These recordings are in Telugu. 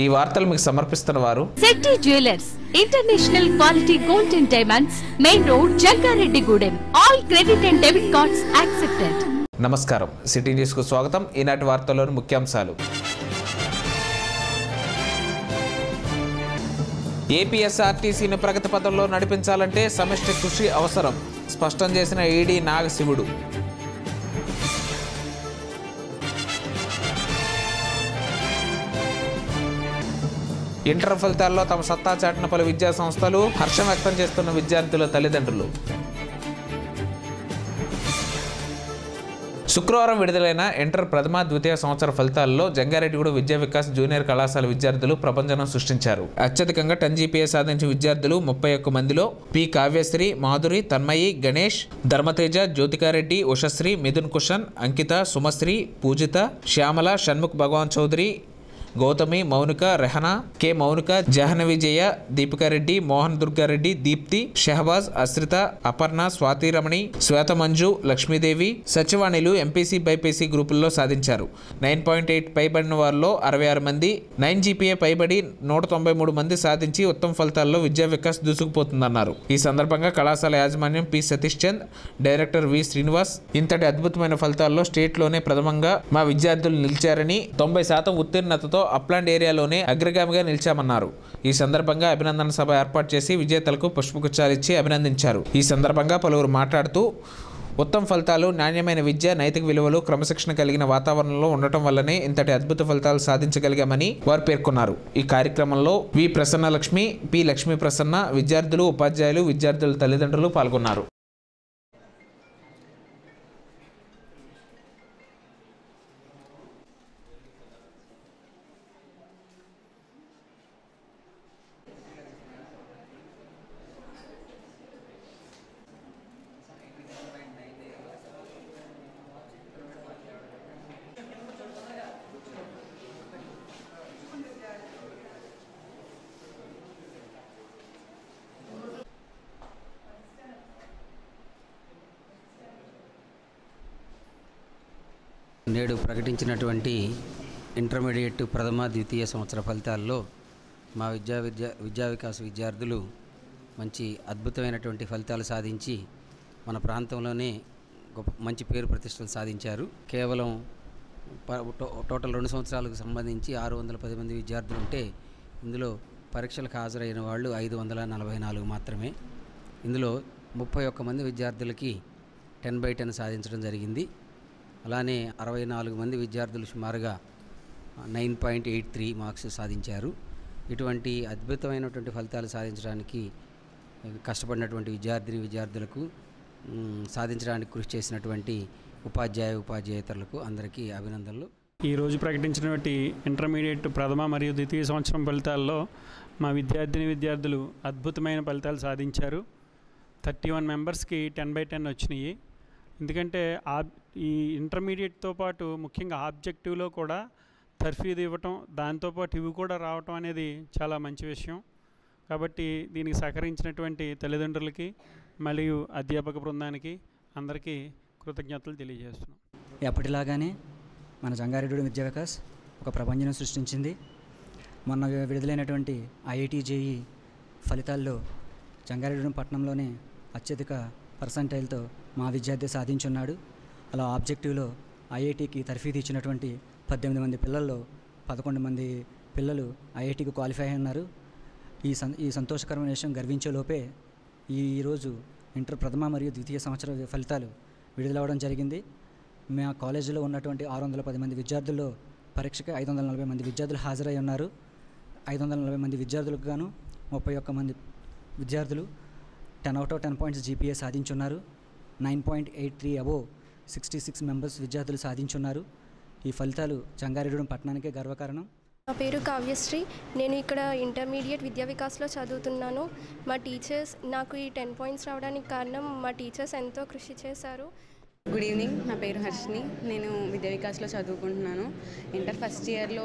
ఈ వార్తలు మీకు సమర్పిస్తున్న వారు Shetty jewellers, international quality gold and diamonds, main road, Jangareddygudem. All credit and debit cards accepted. నమస్కారం, సిటీ న్యూస్ కు స్వాగతం. ఈనాటి వార్తల్లోని ముఖ్యాంశాలు. ఏపీఎస్ఆర్టీసీని ప్రగతి పథంలో నడిపించాలంటే సమిష్టి కృషి అవసరం, స్పష్టం చేసిన ఈడీ నాగశివుడు. ఇంటర్ ఫలితాల్లో తమ సత్తా చాటిన పలు విద్యా సంస్థలు, హర్షం వ్యక్తం చేస్తున్న విద్యార్థుల తల్లిదండ్రులు. శుక్రవారం విడుదలైన ఇంటర్ ప్రథమ ద్వితీయ సంవత్సర ఫలితాల్లో జంగారెడ్డిగూడ విద్యా వికాస్ జూనియర్ కళాశాల విద్యార్థులు ప్రపంచనం సృష్టించారు. అత్యధికంగా 10 GPA సాధించిన విద్యార్థులు 31 మందిలో పి కావ్యశ్రీ, మాధురి, తన్మయి, గణేష్, ధర్మతేజ, జ్యోతికారెడ్డి, ఉషశ్రీ, మిథున్ కుషన్, అంకిత, సుమశ్రీ, పూజిత, శ్యామల, షణ్ముఖ్ భగవాన్ చౌదరి, గౌతమి, మౌనిక, రెహనా, కె మౌనిక, జాహ్నవిజయ, దీపికారెడ్డి, మోహన్ దుర్గారెడ్డి, దీప్తి, షహబాజ్, అశ్రిత, అపర్ణ, స్వాతిరమణి, శ్వేతమంజు, లక్ష్మీదేవి సచివాణిలు ఎంపీసీ బైపీసీ గ్రూపుల్లో సాధించారు. 9.8 పైబడిన వారిలో 66 మంది, 9 GPA పైబడి 193 మంది సాధించి ఉత్తమ ఫలితాల్లో విద్యా వికాస్ దూసుకుపోతుందన్నారు. ఈ సందర్భంగా కళాశాల యాజమాన్యం P Satish Chand, director V Srinivas, ఇంతటి అద్భుతమైన ఫలితాల్లో స్టేట్లోనే ప్రథమంగా మా విద్యార్థులు నిలిచారని, 90% ఉత్తీర్ణతతో అప్లాండ్ ఏరియాలోనే అగ్రగామిగా నిలిచామన్నారు. ఈ సందర్భంగా అభినందన సభ ఏర్పాటు చేసి విజేతలకు పుష్పగుచ్చాలిచ్చి అభినందించారు. ఈ సందర్భంగా పలువురు మాట్లాడుతూ ఉత్తమ ఫలితాలు, నాణ్యమైన విద్య, నైతిక విలువలు, క్రమశిక్షణ కలిగిన వాతావరణంలో ఉండటం వల్లనే ఇంతటి అద్భుత ఫలితాలు సాధించగలిగామని వారు పేర్కొన్నారు. ఈ కార్యక్రమంలో వి ప్రసన్నలక్ష్మి, పి లక్ష్మీ ప్రసన్న, విద్యార్థులు, ఉపాధ్యాయులు, విద్యార్థుల తల్లిదండ్రులు పాల్గొన్నారు. నేడు ప్రకటించినటువంటి ఇంటర్మీడియట్ ప్రథమ ద్వితీయ సంవత్సర ఫలితాల్లో మా విద్యా వికాస్ విద్యార్థులు మంచి అద్భుతమైనటువంటి ఫలితాలు సాధించి మన ప్రాంతంలోనే మంచి పేరు ప్రతిష్టలు సాధించారు. కేవలం టోటల్ 2 సంవత్సరాలకు సంబంధించి 610 మంది విద్యార్థులు ఉంటే ఇందులో పరీక్షలకు హాజరైన వాళ్ళు 544 మాత్రమే. ఇందులో 31 మంది విద్యార్థులకి 10/10 సాధించడం జరిగింది. అలానే 64 మంది విద్యార్థులు సుమారుగా 9.83 మార్క్స్ సాధించారు. ఇటువంటి అద్భుతమైనటువంటి ఫలితాలు సాధించడానికి కష్టపడినటువంటి విద్యార్థులకు సాధించడానికి కృషి చేసినటువంటి ఉపాధ్యాయేతరులకు అందరికీ అభినందనలు. ఈరోజు ప్రకటించినటువంటి ఇంటర్మీడియట్ ప్రథమ మరియు ద్వితీయ సంవత్సరం ఫలితాల్లో మా విద్యార్థులు అద్భుతమైన ఫలితాలు సాధించారు. 31 మెంబర్స్కి 10/10 వచ్చినాయి. ఎందుకంటే ఈ ఇంటర్మీడియట్తో పాటు ముఖ్యంగా ఆబ్జెక్టివ్లో కూడా తర్ఫీదు ఇవ్వటం, దాంతోపాటు ఇవి కూడా రావటం అనేది చాలా మంచి విషయం. కాబట్టి దీనికి సహకరించినటువంటి తల్లిదండ్రులకి మరియు అధ్యాపక బృందానికి అందరికీ కృతజ్ఞతలు తెలియజేస్తున్నాం. ఎప్పటిలాగానే మన జంగారెడ్డిగూడెం విద్యా వికాస్ ఒక ప్రపంచం సృష్టించింది. మొన్న విడుదలైనటువంటి IIT JEE ఫలితాల్లో జంగారెడ్డిగూడెం పట్టణంలోనే అత్యధిక పర్సంటైల్తో మా విద్యార్థి సాధించున్నాడు. అలా ఆబ్జెక్టివ్లో IITకి తర్ఫీదు ఇచ్చినటువంటి 18 మంది పిల్లల్లో 11 మంది పిల్లలు IITకి క్వాలిఫై అయి ఉన్నారు. ఈ సంతోషకరమైన విషయం గర్వించే లోపే ఈరోజు ఇంటర్ ప్రథమ మరియు ద్వితీయ సంవత్సర ఫలితాలు విడుదలవ్వడం జరిగింది. మా కాలేజీలో ఉన్నటువంటి 610 మంది విద్యార్థుల్లో పరీక్షకి 540 మంది విద్యార్థులు హాజరై ఉన్నారు. 540 మంది విద్యార్థులకు గాను 31 మంది విద్యార్థులు 10 out of 10 points GPA సాధించున్నారు. 9.83 అబోవ్ 66 మెంబర్స్ విద్యార్థులు సాధించున్నారు. ఈ ఫలితాలు జంగారెడ్డిగూడెం పట్టణానికే గర్వకారణం. నా పేరు కావ్యశ్రీ. నేను ఇక్కడ ఇంటర్మీడియట్ విద్యా వికాస్లో చదువుతున్నాను. మా టీచర్స్ నాకు ఈ 10 points రావడానికి కారణం మా టీచర్స్ ఎంతో కృషి చేశారు. గుడ్ ఈవినింగ్, నా పేరు హర్షిని. నేను విద్యా వికాస్లో చదువుకుంటున్నాను. ఇంటర్ ఫస్ట్ ఇయర్లో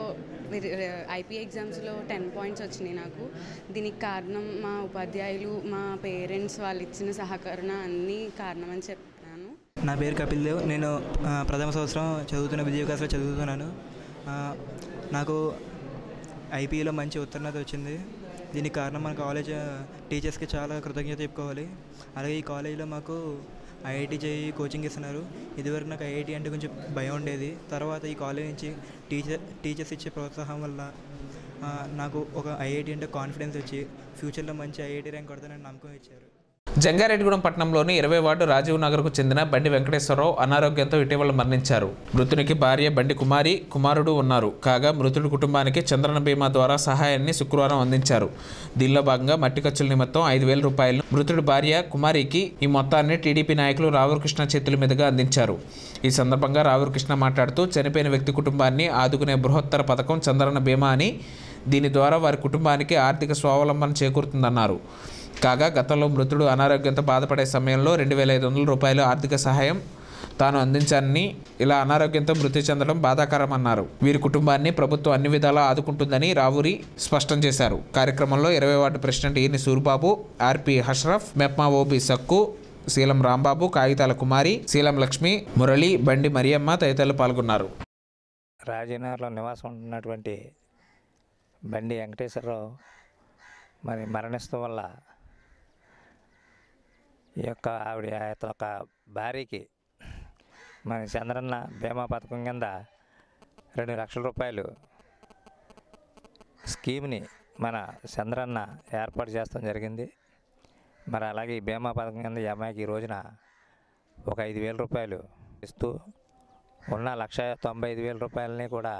IPA ఎగ్జామ్స్లో 10 points వచ్చినాయి నాకు. దీనికి కారణం మా ఉపాధ్యాయులు, మా పేరెంట్స్ వాళ్ళు ఇచ్చిన సహకరణ అన్నీ కారణమని చెప్తాను. నా పేరు కపిల్ దేవ్. నేను ప్రథమ సంవత్సరం చదువుతున్న విద్యా వికాస్లో చదువుతున్నాను. నాకు ఐపీఈలో మంచి ఉత్తీర్ణత వచ్చింది. దీనికి కారణం మన కాలేజ్ టీచర్స్కి చాలా కృతజ్ఞత చెప్పుకోవాలి. అలాగే ఈ కాలేజీలో మాకు ఐఐటి జేఈ కోచింగ్ ఇస్తున్నారు. ఇదివరకు నాకు ఐఐటి అంటే కొంచెం భయం ఉండేది. తర్వాత ఈ కాలేజ్ నుంచి టీచర్స్ ఇచ్చే ప్రోత్సాహం వల్ల నాకు ఒక ఐఐటి అంటే కాన్ఫిడెన్స్ వచ్చి ఫ్యూచర్లో మంచి ఐఐటి ర్యాంక్ కొడతానని నమ్మకం ఇచ్చారు. జంగారెడ్డిగూడెం పట్టణంలోని 20 వార్డు రాజీవ్ నగర్కు చెందిన బండి వెంకటేశ్వరరావు అనారోగ్యంతో ఇటీవల మరణించారు. మృతునికి భార్య బండి కుమారి, కుమారుడు ఉన్నారు. కాగా మృతుడి కుటుంబానికి చంద్రన బీమా ద్వారా సహాయాన్ని శుక్రవారం అందించారు. దీనిలో భాగంగా మట్టి ఖర్చుల నిమిత్తం 5,000 రూపాయలను మృతుడి భార్య కుమారికి ఈ మొత్తాన్ని టీడీపీ నాయకులు రావుకృష్ణ చేతుల మీదుగా అందించారు. ఈ సందర్భంగా రావుకృష్ణ మాట్లాడుతూ చనిపోయిన వ్యక్తి కుటుంబాన్ని ఆదుకునే బృహత్తర పథకం చంద్రన బీమా అని, దీని ద్వారా వారి కుటుంబానికి ఆర్థిక స్వావలంబన చేకూరుతుందన్నారు. కాగా గతంలో మృతుడు అనారోగ్యంతో బాధపడే సమయంలో 2,500 రూపాయలు ఆర్థిక సహాయం తాను అందించానని, ఇలా అనారోగ్యంతో మృతి చెందడం బాధాకరమన్నారు. వీరి కుటుంబాన్ని ప్రభుత్వం అన్ని విధాలా ఆదుకుంటుందని రావూరి స్పష్టం చేశారు. కార్యక్రమంలో 20 వార్డు ప్రెసిడెంట్ ఈని సూర్బాబు, ఆర్పి హష్రఫ్, మెప్మా ఓబి సక్కు, శీలం రాంబాబు, కాగితాల కుమారి, శీలం లక్ష్మి, మురళి, బండి మరియమ్మ తదితరులు పాల్గొన్నారు. రాజీనగర్లో నివాసం ఉంటున్నటువంటి బండి వెంకటేశ్వరరావు మరి మరణిస్తూ వల్ల ఈ యొక్క అతని యొక్క భార్యకి మన చంద్రన్న బీమా పథకం కింద 2 లక్షల రూపాయలు స్కీమ్ని మన చంద్రన్న ఏర్పాటు చేస్తాం జరిగింది. మరి అలాగే ఈ బీమా పథకం కింద ఈ అమ్మాయికి ఈ రోజున ఒక 5,000 రూపాయలు ఇస్తూ ఉన్న 1,95,000 రూపాయలని కూడా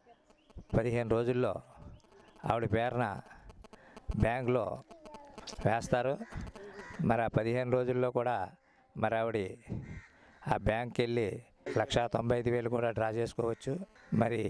15 రోజుల్లో ఆవిడ పేరున బ్యాంకులో వేస్తారు. మరి ఆ 15 రోజుల్లో కూడా మరి ఆవిడ ఆ బ్యాంక్కి వెళ్ళి 1,95,000 కూడా డ్రా చేసుకోవచ్చు. మరి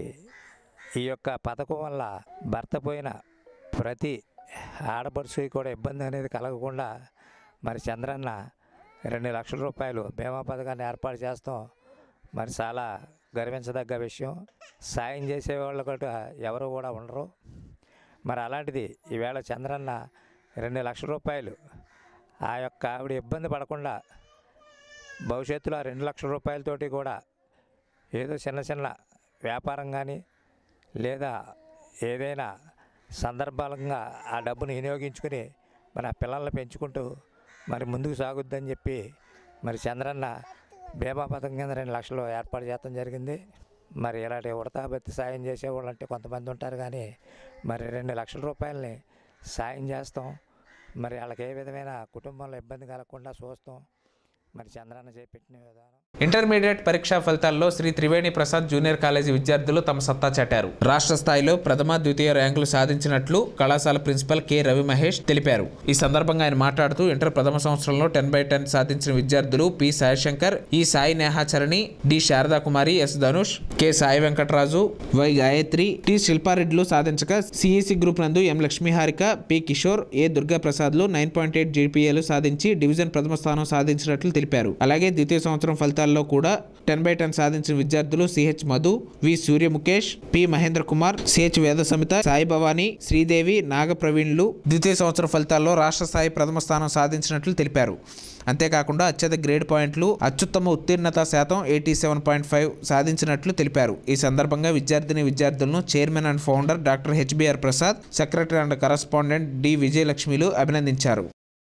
ఈ యొక్క పథకం వల్ల భర్త పోయిన ప్రతి ఆడపడుచుకి కూడా ఇబ్బంది అనేది కలగకుండా మరి చంద్రన్న 2 లక్షల రూపాయలు బీమా పథకాన్ని ఏర్పాటు చేస్తాం మరి చాలా గర్వించదగ్గ విషయం. సాయం చేసేవాళ్ళు కూడా ఎవరు కూడా ఉండరు. మరి అలాంటిది ఈవేళ చంద్రన్న 2 లక్షల రూపాయలు ఆ యొక్క ఆవిడ ఇబ్బంది పడకుండా భవిష్యత్తులో ఆ 2 లక్షల రూపాయలతోటి కూడా ఏదో చిన్న చిన్న వ్యాపారం కానీ లేదా ఏదైనా సందర్భాలంగా ఆ డబ్బును వినియోగించుకుని మరి ఆ పిల్లల్ని పెంచుకుంటూ మరి ముందుకు సాగుద్దని చెప్పి మరి చంద్రన్న బీమా పథకం కింద 2 లక్షలు ఏర్పాటు చేయడం జరిగింది. మరి ఇలాంటి ఉడతాబెత్తి సాయం చేసేవాళ్ళు అంటే కొంతమంది ఉంటారు, కానీ మరి 2 లక్షల రూపాయలని సాయం చేస్తాం. మరి వాళ్ళకి ఏ విధమైన కుటుంబంలో ఇబ్బంది కలగకుండా చూస్తాం. మరి చంద్రన్న చేపట్టిన విధానం. ఇంటర్మీడియట్ పరీక్షా ఫలితాల్లో శ్రీ త్రివేణి ప్రసాద్ జూనియర్ కాలేజీ విద్యార్థులు తమ సత్తా చాటారు. రాష్ట్ర స్థాయిలో ప్రథమ, ద్వితీయ ర్యాంకులు సాధించినట్లు కళాశాల ప్రిన్సిపల్ కె రవి మహేష్ తెలిపారు. ఈ సందర్భంగా ఆయన మాట్లాడుతూ ఇంటర్ ప్రథమ సంవత్సరంలో 10/10 సాధించిన విద్యార్థులు P Saishankar, E Sai Nehacharani, D Sharada Kumari, S Dhanush, K Sai Venkataraju, Y Gayatri, T శిల్పారెడ్డిలు సాధించగా సిఈసి గ్రూప్ నందు M Lakshmiharika, P Kishore, A Durga ప్రసాద్లు 9.8 జీపీఏలు సాధించి డివిజన్ ప్రథమ స్థానం సాధించినట్లు తెలిపారు. అలాగే ద్వితీయ సంవత్సరం ఫలితాల్లో కూడా 10/10 సాధించిన విద్యార్థులు CH Madhu, V Suryamukhesh, P Mahendra Kumar, CH Veda Samitha, Sai Bhavani, Sridevi, నాగ ప్రవీణ్లు ద్వితీయ సంవత్సర ఫలితాల్లో రాష్ట్ర స్థాయి ప్రథమ స్థానం సాధించినట్లు తెలిపారు. అంతేకాకుండా అత్యధిక గ్రేడ్ పాయింట్లు, అత్యుత్తమ ఉత్తీర్ణత శాతం 87.5 సాధించినట్లు తెలిపారు. ఈ సందర్భంగా విద్యార్థులను chairman and founder doctor HBR Prasad, secretary and correspondent D విజయలక్ష్మిలు అభినందించారు.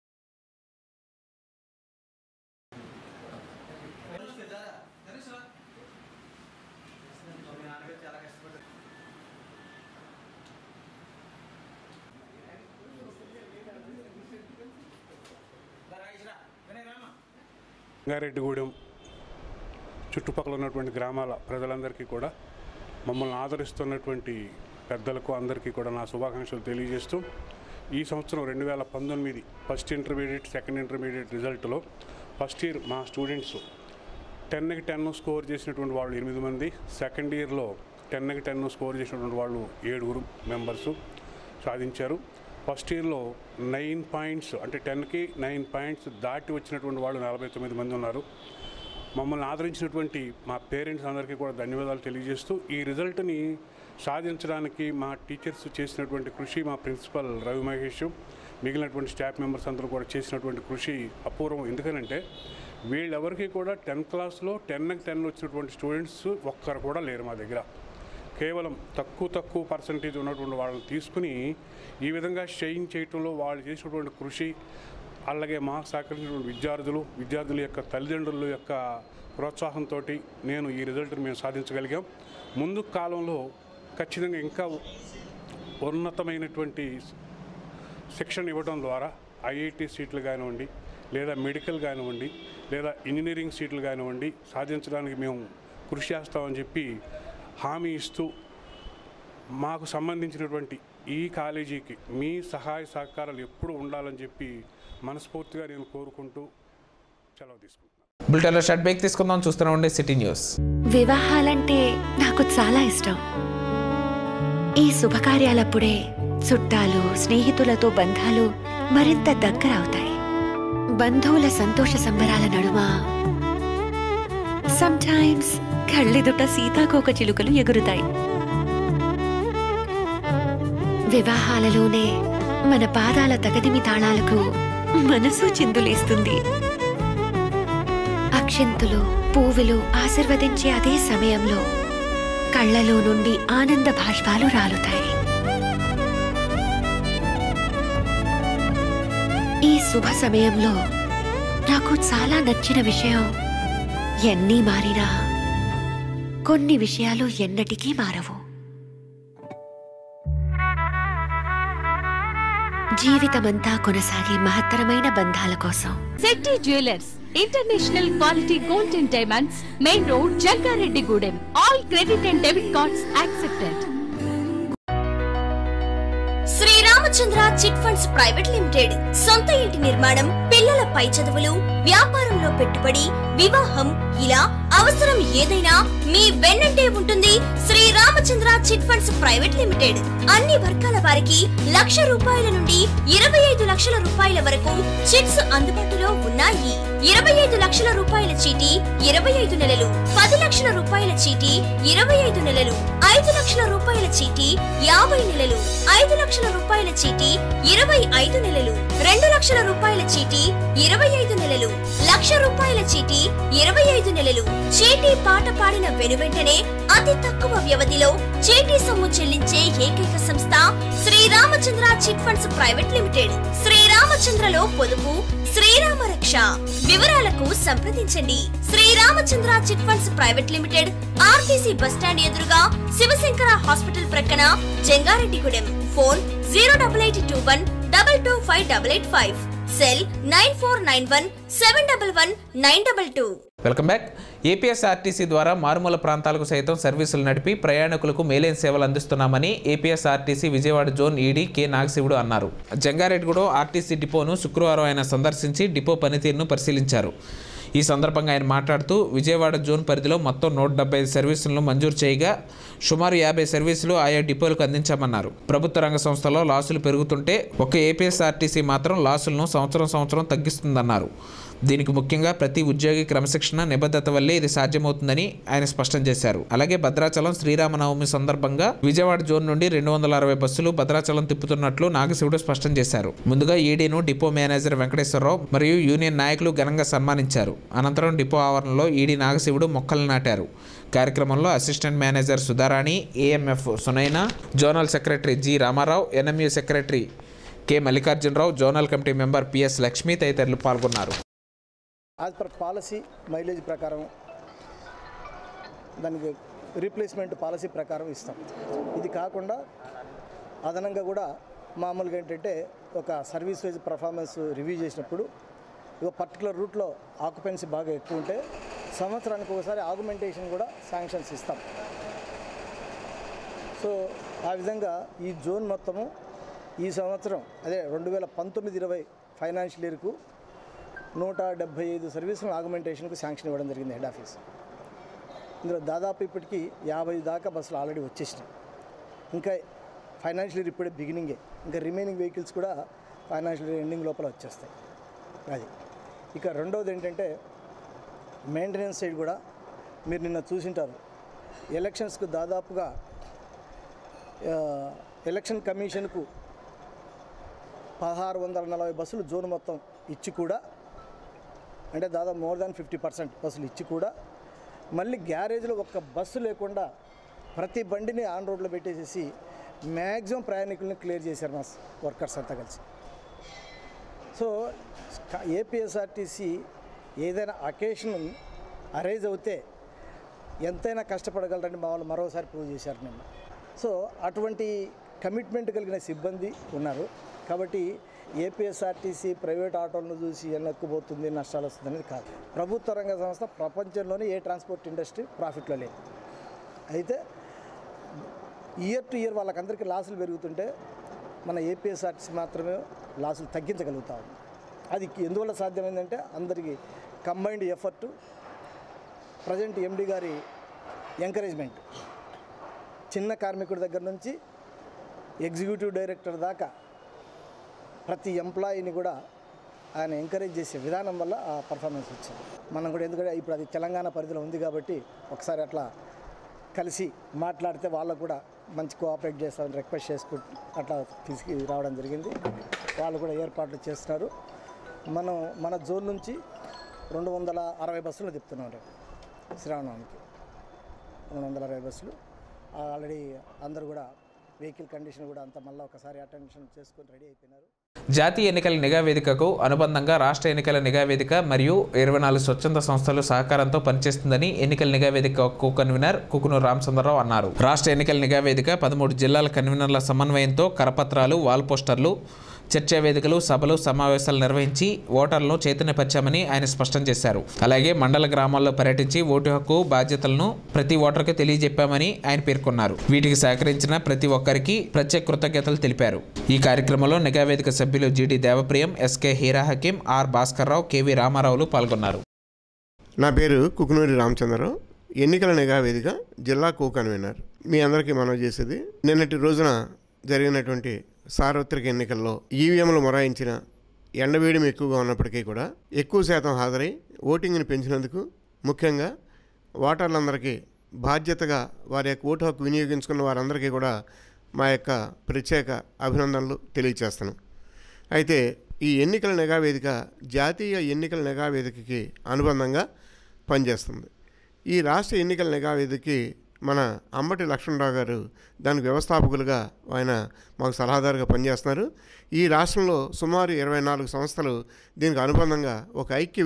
జంగారెడ్డిగూడెం చుట్టుపక్కల ఉన్నటువంటి గ్రామాల ప్రజలందరికీ కూడా, మమ్మల్ని ఆదరిస్తున్నటువంటి పెద్దలకు అందరికీ కూడా నా శుభాకాంక్షలు తెలియజేస్తూ, ఈ సంవత్సరం 2019 ఫస్ట్ ఇంటర్మీడియట్, సెకండ్ ఇంటర్మీడియట్ రిజల్ట్లో ఫస్ట్ ఇయర్ మా స్టూడెంట్స్ 10కి 10 స్కోర్ చేసినటువంటి వాళ్ళు 8 మంది, సెకండ్ ఇయర్లో 10కి 10 స్కోర్ చేసినటువంటి వాళ్ళు 7 మెంబర్సు సాధించారు. ఫస్ట్ ఇయర్లో 9 పాయింట్స్ అంటే 10కి 9 పాయింట్స్ దాటి వచ్చినటువంటి వాళ్ళు 49 మంది ఉన్నారు. మమ్మల్ని ఆదరించినటువంటి మా పేరెంట్స్ అందరికీ కూడా ధన్యవాదాలు తెలియజేస్తూ, ఈ రిజల్ట్ని సాధించడానికి మా టీచర్స్ చేసినటువంటి కృషి, మా ప్రిన్సిపల్ రవి మహేష్, మిగిలినటువంటి స్టాఫ్ మెంబర్స్ అందరూ కూడా చేసినటువంటి కృషి అపూర్వం. ఎందుకనంటే వీళ్ళెవరికి కూడా 10th క్లాస్లో 10కి 10 వచ్చినటువంటి స్టూడెంట్స్ ఒక్కరు కూడా లేరు మా దగ్గర. కేవలం తక్కువ పర్సంటేజ్ ఉన్నటువంటి వాళ్ళని తీసుకుని ఈ విధంగా షైన్ చేయటంలో వాళ్ళు చేసినటువంటి కృషి, అలాగే మాకు సహకరించినటువంటి విద్యార్థుల యొక్క తల్లిదండ్రుల యొక్క ప్రోత్సాహంతో నేను ఈ రిజల్ట్ని మేము సాధించగలిగాం. ముందు కాలంలో ఖచ్చితంగా ఇంకా ఉన్నతమైనటువంటి శిక్షణ ఇవ్వడం ద్వారా ఐఐటి సీట్లు కానివ్వండి, లేదా మెడికల్ కానివ్వండి, లేదా ఇంజనీరింగ్ సీట్లు కానివ్వండి సాధించడానికి మేము కృషి చేస్తామని చెప్పి హామీ ఇస్తూ, మాకు సంబంధించినటువంటి ఈ కాలేజీకి మీ సహాయ సహకారాలు ఎప్పుడూ ఉండాలని చెప్పి మనస్ఫూర్తిగా నేను కోరుకుంటూ సెలవు తీసుకుంటున్నాను. బులెటిన్లో షార్ట్ బ్రేక్ తీసుకుందాం. చూస్తూనే ఉండే సిటీ న్యూస్. వివాహాలంటే నాకు చాలా ఇష్టం. ఈ శుభకార్యాలప్పుడే చుట్టాలు, స్నేహితులతో బంధాలు మరింత దగ్గరవుతాయి. బంధువుల సంతోష సంబరాల నడుమ సమ్టైమ్స్ కళ్ళెదుట సీతాకోక చిలుకలు ఎగురుతాయి. వివాహాలలోనే మన పాదాల తగదిమి తాళాలకు మనసు చిందులేస్తుంది. అక్షంతులు, పువ్వులు ఆశీర్వదించే అదే సమయంలో కళ్ళలో నుండి ఆనంద బాష్పాలు రాలుతాయి. ఈ శుభ సమయంలో నాకు చాలా నచ్చిన విషయం, ఎన్ని మారినా కొన్ని విషయాలు ఎన్నటికీ మారవు. జీవితమంతా కొనసాగే మహత్తరమైన బంధాల కోసం Shetty jewellers international quality gold and diamonds, main road, Jangareddygudem. All credit and debit cards accepted. Sriramachandra chit funds private limited. సొంత ఇంటి నిర్మాణం, పిల్లల పై చదువులు, వ్యాపారంలో పెట్టుబడి, వివాహం, ఇలా అవసరం ఏదైనా మీ వెన్నంటే ఉంటుంది Sriramachandra chit funds private limited. అన్ని వర్గాల వారికి ₹1,00,000 నుండి 25 లక్షల రూపాయల వరకు చిట్స్ అందుబాటులో ఉన్నాయి. 25 లక్షల రూపాయల చీటీ 25 నెలలు, 10 లక్షల రూపాయల చీటీ 25 నెలలు, 5 లక్షల రూపాయల చీటీ 50 నెలలు, 5 లక్షల రూపాయల చీటీ 25 నెలలు, 2 లక్షల రూపాయల చీటీ 25 నెలలు, ₹1,00,000 చీటీ 25 నెలలు. చీటీ పాట పాడిన వెనువెంటనే అతి తక్కువ వ్యవధిలో చీటీ సొమ్ము చెల్లించే ఏకైక సంస్థ Sriramachandra chit funds private limited. శ్రీరామచంద్రలో పొదుపు, శ్రీరామ రక్ష. వివరాలకు సంప్రదించండి. Sriramachandra chit funds private limited, RTC bus stand ఎదురుగా, శివశంకర హాస్పిటల్ ప్రక్కన, జంగారెడ్డిగూడెం. Phone 08821 225 cell 9491 711 922. Welcome back. APSRTC ద్వారా మారుమూల ప్రాంతాలకు సైతం సర్వీసులు నడిపి ప్రయాణికులకు మేలైన సేవలు అందిస్తున్నామని APSRTC Vijayawada zone ED K Nagasivudu అన్నారు. జంగారెడ్డిగూడెం ఆర్టీసీ డిపోను శుక్రవారం ఆయన సందర్శించి డిపో పనితీరును పరిశీలించారు. ఈ సందర్భంగా ఆయన మాట్లాడుతూ విజయవాడ జోన్ పరిధిలో మొత్తం 175 సర్వీసులను మంజూరు చేయగా సుమారు 50 సర్వీసులు ఆయా డిపోలకు అందించామన్నారు. ప్రభుత్వ రంగ సంస్థలో లాసులు పెరుగుతుంటే ఒక ఏపీఎస్ఆర్టీసీ మాత్రం లాసులను సంవత్సరం తగ్గిస్తుందన్నారు. దీనికి ముఖ్యంగా ప్రతి ఉద్యోగి క్రమశిక్షణ, నిబద్ధత వల్లే ఇది సాధ్యమవుతుందని ఆయన స్పష్టం చేశారు. అలాగే భద్రాచలం శ్రీరామనవమి సందర్భంగా విజయవాడ జోన్ నుండి 260 బస్సులు భద్రాచలం తిప్పుతున్నట్లు నాగశివుడు స్పష్టం చేశారు. ముందుగా ఈడీను డిపో మేనేజర్ వెంకటేశ్వరరావు మరియు యూనియన్ నాయకులు ఘనంగా సన్మానించారు. అనంతరం డిపో ఆవరణలో ఈడీ నాగశివుడు మొక్కలు నాటారు. కార్యక్రమంలో assistant manager Sudharani, AMF Sunaina, zonal secretary G Ramarao, NMU secretary K Mallikarjunarao, zonal committee member PS Lakshmi తదితరులు పాల్గొన్నారు. యాజ్ పర్ పాలసీ మైలేజ్ ప్రకారం దానికి రీప్లేస్మెంట్ పాలసీ ప్రకారం ఇస్తాం. ఇది కాకుండా అదనంగా కూడా మామూలుగా ఏంటంటే ఒక సర్వీస్ వైజ్ పర్ఫార్మెన్స్ రివ్యూ చేసినప్పుడు ఒక పర్టికులర్ రూట్లో ఆక్యుపెన్సీ బాగా ఎక్కువ ఉంటే సంవత్సరానికి ఒకసారి ఆగ్మెంటేషన్ కూడా శాంక్షన్స్ ఇస్తాం. సో ఆ విధంగా ఈ జోన్ మొత్తము ఈ సంవత్సరం అదే 2019-20 ఫైనాన్షియల్ ఇయర్కు 175 సర్వీసులను ఆగ్మెంటేషన్కు శాంక్షన్ ఇవ్వడం జరిగింది హెడ్ ఆఫీస్. ఇందులో దాదాపు ఇప్పటికీ 50 దాకా బస్సులు ఆల్రెడీ వచ్చేసినాయి. ఇంకా ఫైనాన్షియల్ ఇయర్ ఇప్పుడే బిగినింగే, ఇంకా రిమైనింగ్ వెహికల్స్ కూడా ఫైనాన్షియల్ ఇయర్ ఎండింగ్ లోపల వచ్చేస్తాయి. అది ఇక రెండవది ఏంటంటే మెయింటెనెన్స్ సైడ్ కూడా మీరు నిన్న చూసింటారు. ఎలక్షన్స్కు దాదాపుగా ఎలక్షన్ కమిషన్కు 1640 బస్సులు జోన్ మొత్తం ఇచ్చి కూడా, అంటే దాదాపు మోర్ దాన్ 50% బస్సులు ఇచ్చి కూడా మళ్ళీ గ్యారేజ్లో ఒక్క బస్సు లేకుండా ప్రతి బండిని ఆన్ రోడ్లో పెట్టేసేసి మ్యాక్సిమం ప్రయాణికులను క్లియర్ చేశారు మా వర్కర్స్ అంతా కలిసి. సో ఏపీఎస్ఆర్టీసీ ఏదైనా అకేషన్ అరైజ్ అవుతే ఎంతైనా కష్టపడగలరని మా వాళ్ళు మరోసారి ప్రూవ్ చేశారు నిన్న. సో అటువంటి కమిట్మెంట్ కలిగిన సిబ్బంది ఉన్నారు. కాబట్టి ఏపీఎస్ఆర్టీసీ ప్రైవేట్ ఆటోలను చూసి ఎన్నక్కుపోతుంది, నష్టాలు వస్తుంది అనేది కాదు. ప్రభుత్వ రంగ సంస్థ ప్రపంచంలోనే ఏ ట్రాన్స్పోర్ట్ ఇండస్ట్రీ ప్రాఫిట్లో లేదు. అయితే ఇయర్ టు ఇయర్ వాళ్ళకందరికీ లాసులు పెరుగుతుంటే మన ఏపీఎస్ఆర్టీసీ మాత్రమే లాసులు తగ్గించగలుగుతాం. అది ఎందువల్ల సాధ్యమైందంటే అందరికీ కంబైన్డ్ ఎఫర్టు, ప్రజెంట్ ఎండి గారి ఎంకరేజ్మెంట్. చిన్న కార్మికుడి దగ్గర నుంచి ఎగ్జిక్యూటివ్ డైరెక్టర్ దాకా ప్రతి ఎంప్లాయీని కూడా ఆయన ఎంకరేజ్ చేసే విధానం వల్ల ఆ పర్ఫార్మెన్స్ వచ్చింది. మనం కూడా ఎందుకంటే ఇప్పుడు అది తెలంగాణ పరిధిలో ఉంది కాబట్టి ఒకసారి అట్లా కలిసి మాట్లాడితే వాళ్ళకు కూడా మంచి కోఆపరేట్ చేస్తామని రిక్వెస్ట్ చేసుకుంటూ అట్లా తీసుకు రావడం జరిగింది. వాళ్ళు కూడా ఏర్పాట్లు చేస్తున్నారు. మన జోన్ నుంచి 260 బస్సులు చెప్తున్నాం రేపు శ్రీరామనవమికి. 260 బస్సులు ఆల్రెడీ అందరూ కూడా వెహికల్ కండిషన్ కూడా అంతా మళ్ళీ ఒకసారి అటెన్షన్ చేసుకొని రెడీ అయిపోయినారు. జాతీయ ఎన్నికల నిఘా వేదికకు అనుబంధంగా రాష్ట్ర ఎన్నికల నిఘా వేదిక మరియు 24 స్వచ్ఛంద సంస్థలు సహకారంతో పనిచేస్తుందని ఎన్నికల నిఘా వేదిక కన్వీనర్ కుకునూరు రామచంద్రరావు అన్నారు. రాష్ట్ర ఎన్నికల నిఘా వేదిక 13 జిల్లాల కన్వీనర్ల సమన్వయంతో కరపత్రాలు, వాల్ పోస్టర్లు, చర్చా వేదికలు, సభలు, సమావేశాలు నిర్వహించి ఓటర్లను చైతన్యపరిచామని ఆయన స్పష్టం చేశారు. అలాగే మండల గ్రామాల్లో పర్యటించి ఓటు హక్కు బాధ్యతలను ప్రతి ఓటర్కు తెలియజెప్పామని ఆయన పేర్కొన్నారు. వీటికి సహకరించిన ప్రతి ఒక్కరికి ప్రత్యేక కృతజ్ఞతలు తెలిపారు. ఈ కార్యక్రమంలో నిఘా వేదిక సభ్యులు GD Devapriyam, SK Heera Hakeem, R Bhaskarrao, KV రామారావులు పాల్గొన్నారు. నా పేరు కుకునూరి రామచంద్రరావు, ఎన్నికల నిఘా వేదిక జిల్లా కో కన్వీనర్. మీ అందరికీ మనవి చేసేది, నిన్నటి రోజున జరిగినటువంటి సార్వత్రిక ఎన్నికల్లో ఈవీఎంలు మొరాయించిన ఎండవేయడం ఎక్కువగా ఉన్నప్పటికీ కూడా ఎక్కువ శాతం హాజరై ఓటింగ్ని పెంచినందుకు ముఖ్యంగా ఓటర్లందరికీ బాధ్యతగా వారి యొక్క ఓటు హక్కు వినియోగించుకున్న వారందరికీ కూడా మా యొక్క ప్రత్యేక అభినందనలు తెలియజేస్తాను. అయితే ఈ ఎన్నికల నిఘా వేదిక జాతీయ ఎన్నికల నిఘా వేదికకి అనుబంధంగా పనిచేస్తుంది. ఈ రాష్ట్ర ఎన్నికల నిఘా వేదికకి మన అంబటి లక్ష్మణరావు గారు దానికి వ్యవస్థాపకులుగా ఆయన మాకు సలహాదారుగా పనిచేస్తున్నారు. ఈ రాష్ట్రంలో సుమారు 24 సంస్థలు దీనికి అనుబంధంగా ఒక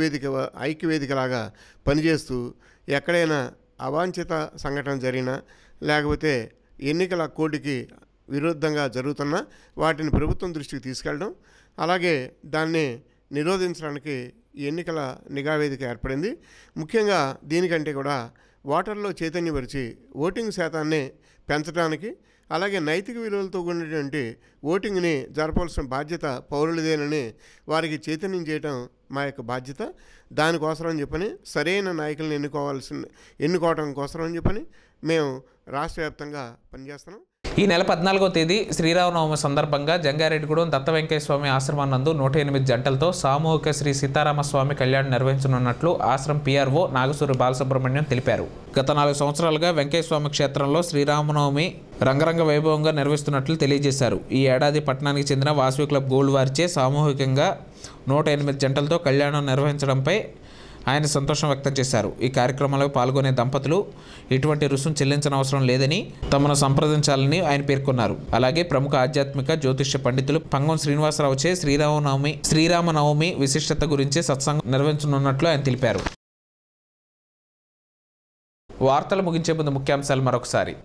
ఐక్య వేదికలాగా పనిచేస్తూ ఎక్కడైనా అవాంఛిత సంఘటన జరిగినా లేకపోతే ఎన్నికల కోడ్కి విరుద్ధంగా జరుగుతున్నా వాటిని ప్రభుత్వం దృష్టికి తీసుకెళ్ళడం, అలాగే దాన్ని నిరోధించడానికి ఈ ఎన్నికల నిఘా వేదిక ఏర్పడింది. ముఖ్యంగా దీనికంటే కూడా ఓటర్లో చైతన్యపరిచి ఓటింగ్ శాతాన్ని పెంచడానికి, అలాగే నైతిక విలువలతో కూడినటువంటి ఓటింగ్ని జరపాల్సిన బాధ్యత పౌరులదేనని వారికి చైతన్యం చేయడం మా యొక్క బాధ్యత. దానికోసం అని చెప్పని సరైన నాయకులను ఎన్నుకోవడం కోసం అని చెప్పని మేము రాష్ట్ర వ్యాప్తంగా పనిచేస్తున్నాం. ఈ నెల 14వ తేదీ శ్రీరామనవమి సందర్భంగా జంగారెడ్డిగూడెం దత్త వెంకయ్య స్వామి ఆశ్రమం నందు 108 జంటలతో సామూహిక శ్రీ సీతారామస్వామి కళ్యాణం నిర్వహించనున్నట్లు ఆశ్రమం పిఆర్ఓ నాగసూరి బాలసుబ్రహ్మణ్యం తెలిపారు. గత 4 సంవత్సరాలుగా వెంకయ్య స్వామి క్షేత్రంలో శ్రీరామనవమి రంగరంగ వైభవంగా నిర్వహిస్తున్నట్లు తెలియజేశారు. ఈ ఏడాది పట్టణానికి చెందిన వాసవి క్లబ్ గోల్డ్ వారిచే సామూహికంగా 108 జంటలతో కళ్యాణం నిర్వహించడంపై ఆయన సంతోషం వ్యక్తం చేశారు. ఈ కార్యక్రమంలో పాల్గొనే దంపతులు ఎటువంటి రుసుము చెల్లించిన అవసరం లేదని తమను సంప్రదించాలని ఆయన పేర్కొన్నారు. అలాగే ప్రముఖ ఆధ్యాత్మిక జ్యోతిష్య పండితులు పంగం శ్రీనివాసరావుచే శ్రీరామనవమి విశిష్టత గురించి సత్సంగం నిర్వహించనున్నట్లు ఆయన తెలిపారు. వార్తలు ముగించే ముందు ముఖ్యాంశాలు మరొకసారి.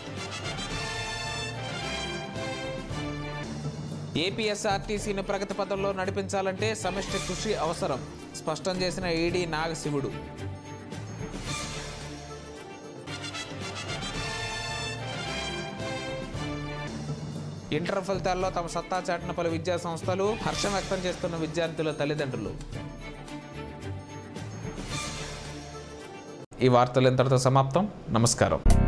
ఏపీఎస్ఆర్టీసీని ప్రగతి పథంలో నడిపించాలంటే సమిష్టి కృషి అవసరం, స్పష్టం చేసిన ఈడీ నాగశివుడు. ఇంటర్ ఫలితాల్లో తమ సత్తా చాటిన పలు విద్యా సంస్థలు, హర్షం వ్యక్తం చేస్తున్న విద్యార్థుల తల్లిదండ్రులు. ఈ వార్తలు ఇంతటితో సమాప్తం. నమస్కారం.